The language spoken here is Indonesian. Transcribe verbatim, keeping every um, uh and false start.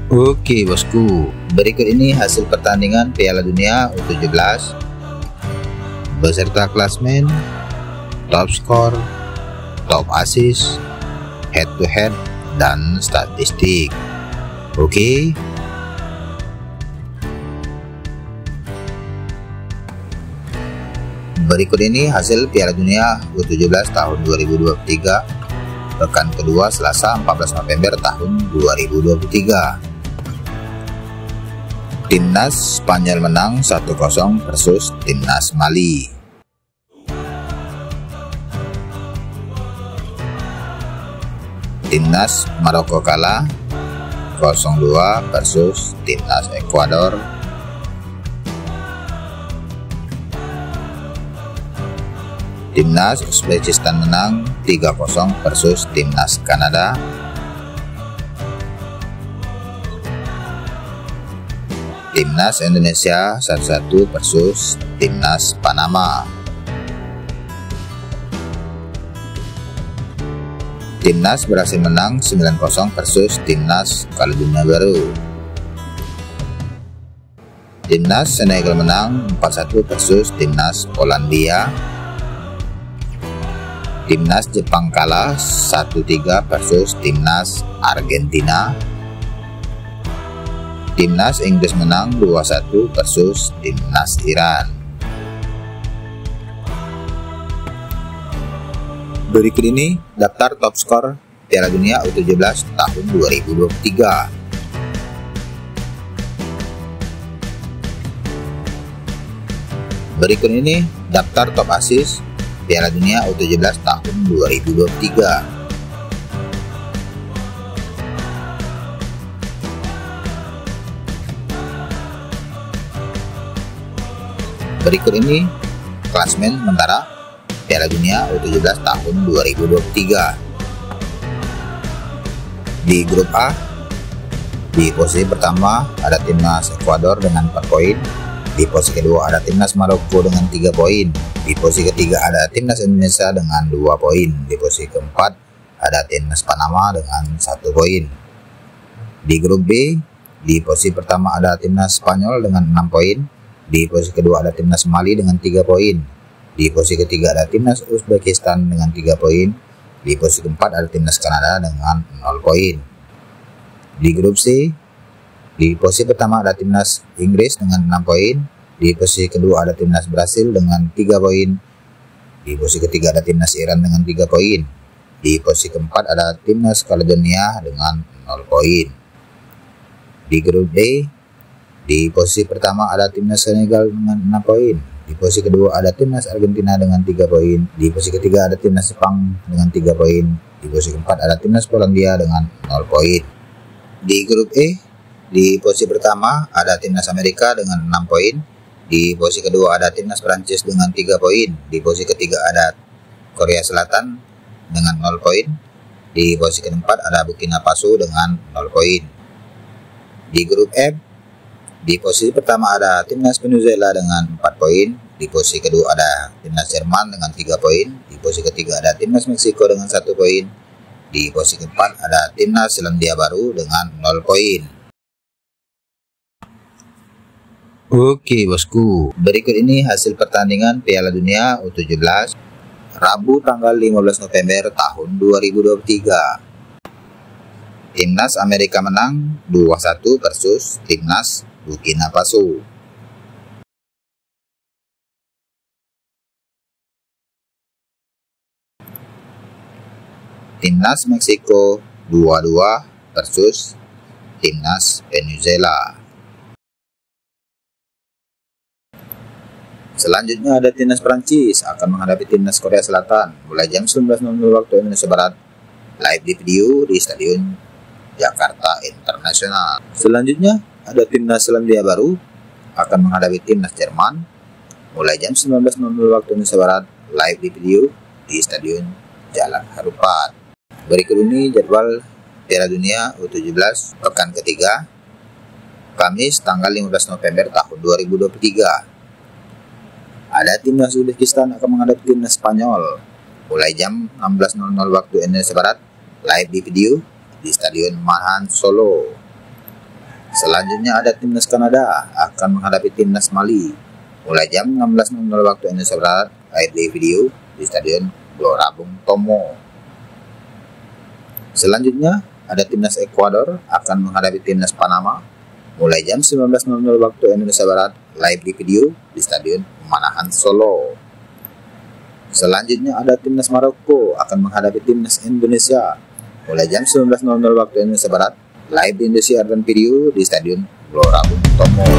Oke bosku, berikut ini hasil pertandingan Piala Dunia U tujuh belas beserta klasmen, top skor, top assist, head to head, dan statistik. Oke, berikut ini hasil Piala Dunia U tujuh belas tahun dua ribu dua puluh tiga pekan kedua Selasa empat belas November tahun dua ribu dua puluh tiga. Timnas Spanyol menang satu kosong versus Timnas Mali. Timnas Maroko kalah nol dua versus Timnas Ekuador. Timnas Uzbekistan menang tiga kosong versus Timnas Kanada. Timnas Indonesia satu satu versus Timnas Panama. Timnas berhasil menang sembilan kosong versus Timnas Kaledonia Baru. Timnas Senegal menang empat satu versus Timnas Polandia. Timnas Jepang kalah satu tiga versus Timnas Argentina. Timnas Inggris menang dua satu versus Timnas Iran. Berikut ini daftar top skor Piala Dunia U tujuh belas tahun dua ribu dua puluh tiga. Berikut ini daftar top assist Piala Dunia U tujuh belas tahun dua ribu dua puluh tiga. Berikut ini klasmen sementara Piala Dunia U tujuh belas tahun dua ribu dua puluh tiga. Di grup A, di posisi pertama ada Timnas Ekuador dengan empat poin. Di posisi kedua ada Timnas Maroko dengan tiga poin. Di posisi ketiga ada Timnas Indonesia dengan dua poin. Di posisi keempat ada Timnas Panama dengan satu poin. Di grup B, di posisi pertama ada Timnas Spanyol dengan enam poin. Di posisi kedua ada Timnas Mali dengan tiga poin. Di posisi ketiga ada Timnas Uzbekistan dengan tiga poin. Di posisi keempat ada Timnas Kanada dengan nol poin. Di grup C, di posisi pertama ada Timnas Inggris dengan enam poin. Di posisi kedua ada Timnas Brasil dengan tiga poin. Di posisi ketiga ada Timnas Iran dengan tiga poin. Di posisi keempat ada Timnas Kaledonia dengan nol poin. Di grup D, di posisi pertama ada Timnas Senegal dengan enam poin. Di posisi kedua ada Timnas Argentina dengan tiga poin. Di posisi ketiga ada Timnas Jepang dengan tiga poin. Di posisi keempat ada Timnas Polandia dengan nol poin. Di grup E, di posisi pertama ada Timnas Amerika dengan enam poin. Di posisi kedua ada Timnas Prancis dengan tiga poin. Di posisi ketiga ada Korea Selatan dengan nol poin. Di posisi keempat ada Burkina Faso dengan nol poin. Di grup F, di posisi pertama ada Timnas Venezuela dengan empat poin. Di posisi kedua ada Timnas Jerman dengan tiga poin. Di posisi ketiga ada Timnas Meksiko dengan satu poin. Di posisi keempat ada Timnas Selandia Baru dengan nol poin. Oke bosku, berikut ini hasil pertandingan Piala Dunia U tujuh belas Rabu tanggal lima belas November tahun dua ribu dua puluh tiga. Timnas Amerika menang dua satu versus Timnas Burkina Faso. Timnas Meksiko dua dua versus Timnas Venezuela. Selanjutnya ada Timnas Prancis akan menghadapi Timnas Korea Selatan mulai jam sembilan belas nol nol waktu Indonesia Barat. Live di video di Stadion Jakarta Internasional. Selanjutnya ada Timnas Selandia Baru akan menghadapi Timnas Jerman mulai jam sembilan belas nol nol waktu Indonesia Barat. Live di video di Stadion Jalan Harupat. Berikut ini jadwal Piala Dunia U tujuh belas pekan ketiga Kamis tanggal lima belas November tahun dua ribu dua puluh tiga. Ada Timnas Uzbekistan akan menghadapi Timnas Spanyol mulai jam enam belas nol nol waktu Indonesia Barat. Live di video di Stadion Mahan Solo. Selanjutnya ada timnas Kanada akan menghadapi timnas Mali mulai jam enam belas nol nol waktu Indonesia Barat, live di video di Stadion Gelora Bung Tomo. Selanjutnya ada timnas Ekuador akan menghadapi timnas Panama mulai jam sembilan belas nol nol waktu Indonesia Barat, live di video di Stadion Manahan Solo. Selanjutnya ada timnas Maroko akan menghadapi timnas Indonesia mulai jam sembilan belas nol nol waktu Indonesia Barat, live di Indonesia dan video di Stadion Gelora Bung Tomo.